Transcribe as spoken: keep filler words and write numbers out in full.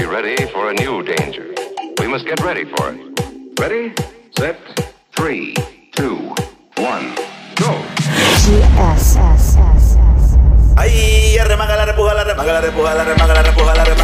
ready for a new danger. We must get ready for it. Ready, set, three, two, one, go. G S S S S. Ay, remanga la repuja, la remanga la repuja, la remanga la repuja, la remanga.